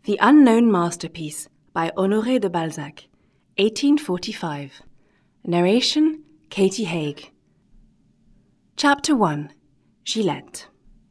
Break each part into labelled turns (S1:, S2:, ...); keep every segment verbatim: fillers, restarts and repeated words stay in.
S1: The Unknown Masterpiece by Honoré de Balzac, eighteen forty-five. Narration, Katie Haig. Chapter one. Gillette.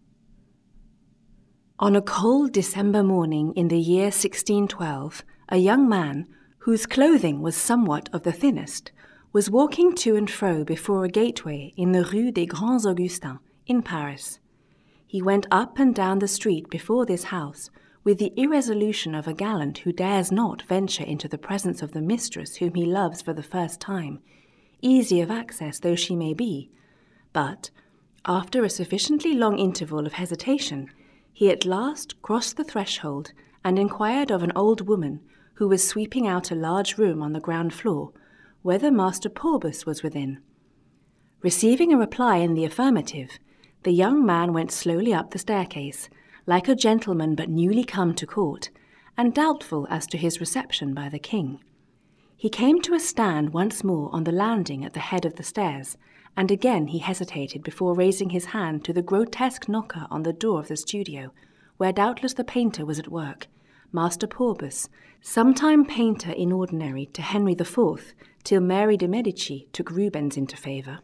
S1: On a cold December morning in the year sixteen twelve, a young man, whose clothing was somewhat of the thinnest, was walking to and fro before a gateway in the Rue des Grands Augustins in Paris. He went up and down the street before this house with the irresolution of a gallant who dares not venture into the presence of the mistress whom he loves for the first time, easy of access though she may be. But, after a sufficiently long interval of hesitation, he at last crossed the threshold and inquired of an old woman who was sweeping out a large room on the ground floor, whether Master Phoebus was within. Receiving a reply in the affirmative, the young man went slowly up the staircase, like a gentleman but newly come to court, and doubtful as to his reception by the king. He came to a stand once more on the landing at the head of the stairs, and again he hesitated before raising his hand to the grotesque knocker on the door of the studio, where doubtless the painter was at work, Master Phoebus, sometime painter in ordinary to Henry the Fourth, till Mary de Medici took Rubens into favour.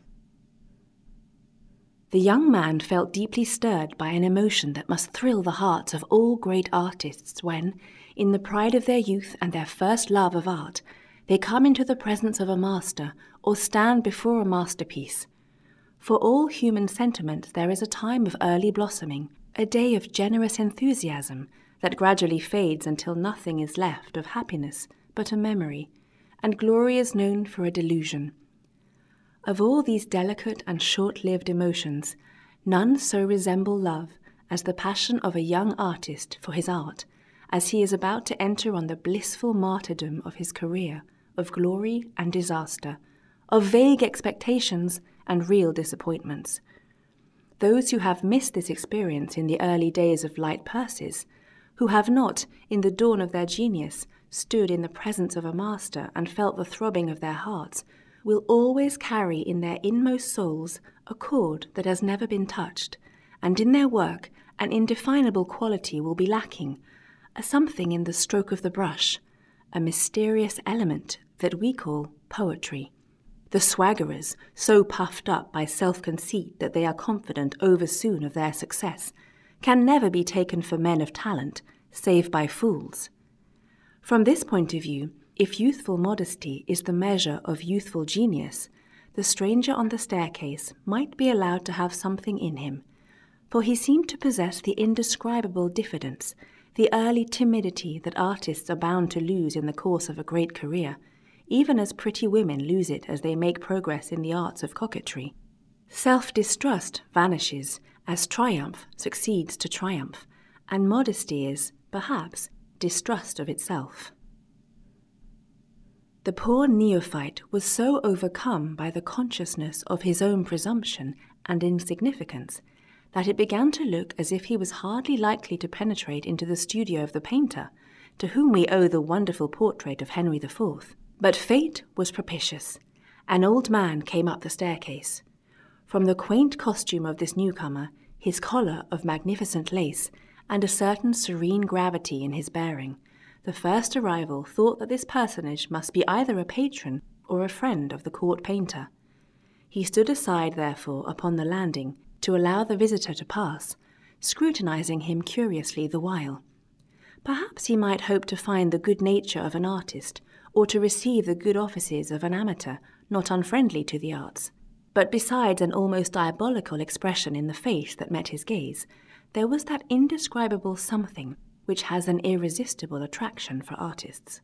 S1: The young man felt deeply stirred by an emotion that must thrill the hearts of all great artists when, in the pride of their youth and their first love of art, they come into the presence of a master or stand before a masterpiece. For all human sentiment there is a time of early blossoming, a day of generous enthusiasm that gradually fades until nothing is left of happiness but a memory, and glory is known for a delusion. Of all these delicate and short-lived emotions, none so resemble love as the passion of a young artist for his art, as he is about to enter on the blissful martyrdom of his career, of glory and disaster, of vague expectations and real disappointments. Those who have missed this experience in the early days of light purses, who have not, in the dawn of their genius, stood in the presence of a master and felt the throbbing of their hearts, will always carry in their inmost souls a chord that has never been touched, and in their work an indefinable quality will be lacking, a something in the stroke of the brush, a mysterious element that we call poetry. The swaggerers, so puffed up by self-conceit that they are confident oversoon of their success, can never be taken for men of talent, save by fools. From this point of view, if youthful modesty is the measure of youthful genius, the stranger on the staircase might be allowed to have something in him, for he seemed to possess the indescribable diffidence, the early timidity that artists are bound to lose in the course of a great career, even as pretty women lose it as they make progress in the arts of coquetry. Self-distrust vanishes as triumph succeeds to triumph, and modesty is, perhaps, distrust of itself. The poor neophyte was so overcome by the consciousness of his own presumption and insignificance that it began to look as if he was hardly likely to penetrate into the studio of the painter, to whom we owe the wonderful portrait of Henry the Fourth. But fate was propitious. An old man came up the staircase. From the quaint costume of this newcomer, his collar of magnificent lace, and a certain serene gravity in his bearing, the first arrival thought that this personage must be either a patron or a friend of the court painter. He stood aside, therefore, upon the landing to allow the visitor to pass, scrutinizing him curiously the while. Perhaps he might hope to find the good nature of an artist, or to receive the good offices of an amateur not unfriendly to the arts. But besides an almost diabolical expression in the face that met his gaze, there was that indescribable something which has an irresistible attraction for artists.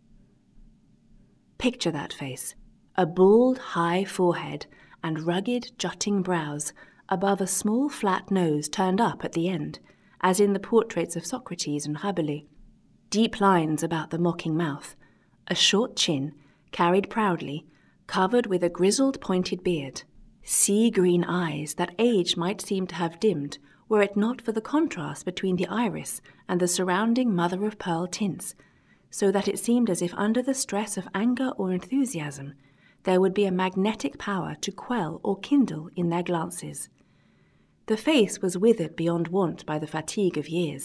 S1: Picture that face, a bald, high forehead and rugged, jutting brows above a small, flat nose turned up at the end, as in the portraits of Socrates and Rabelais, deep lines about the mocking mouth, a short chin, carried proudly, covered with a grizzled pointed beard, sea-green eyes that age might seem to have dimmed were it not for the contrast between the iris and the surrounding mother-of-pearl tints, so that it seemed as if under the stress of anger or enthusiasm there would be a magnetic power to quell or kindle in their glances. The face was withered beyond wont by the fatigue of years.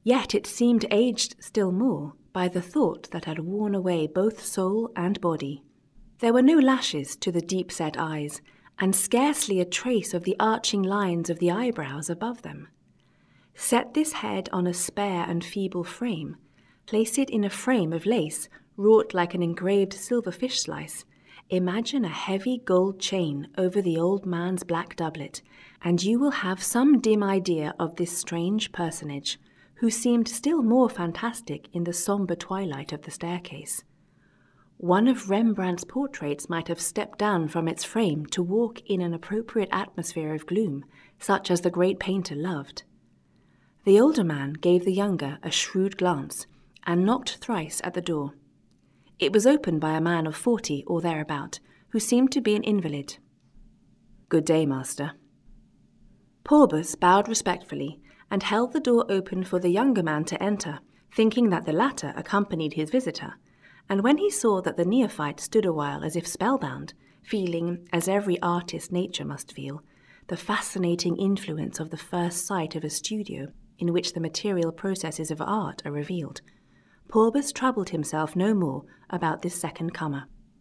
S1: Yet it seemed aged still more by the thought that had worn away both soul and body. There were no lashes to the deep-set eyes, and scarcely a trace of the arching lines of the eyebrows above them. Set this head on a spare and feeble frame, place it in a frame of lace wrought like an engraved silver fish slice, imagine a heavy gold chain over the old man's black doublet, and you will have some dim idea of this strange personage, who seemed still more fantastic in the sombre twilight of the staircase. One of Rembrandt's portraits might have stepped down from its frame to walk in an appropriate atmosphere of gloom, such as the great painter loved. The older man gave the younger a shrewd glance, and knocked thrice at the door. It was opened by a man of forty or thereabout, who seemed to be an invalid. "Good day, master." Porbus bowed respectfully, and held the door open for the younger man to enter, thinking that the latter accompanied his visitor, and when he saw that the neophyte stood awhile as if spellbound, feeling, as every artist nature must feel, the fascinating influence of the first sight of a studio in which the material processes of art are revealed, Porbus troubled himself no more about this second comer.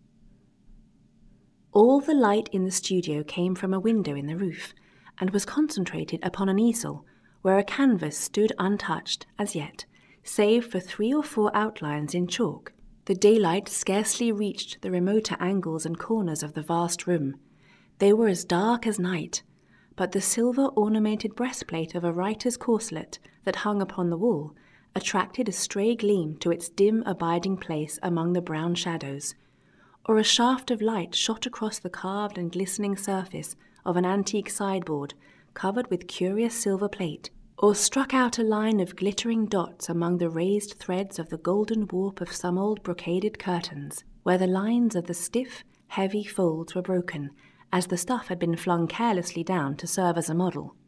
S1: All the light in the studio came from a window in the roof, and was concentrated upon an easel, where a canvas stood untouched as yet, save for three or four outlines in chalk. The daylight scarcely reached the remoter angles and corners of the vast room. They were as dark as night, but the silver-ornamented breastplate of a writer's corselet that hung upon the wall attracted a stray gleam to its dim abiding place among the brown shadows, or a shaft of light shot across the carved and glistening surface of an antique sideboard covered with curious silver plate, or struck out a line of glittering dots among the raised threads of the golden warp of some old brocaded curtains, where the lines of the stiff, heavy folds were broken, as the stuff had been flung carelessly down to serve as a model.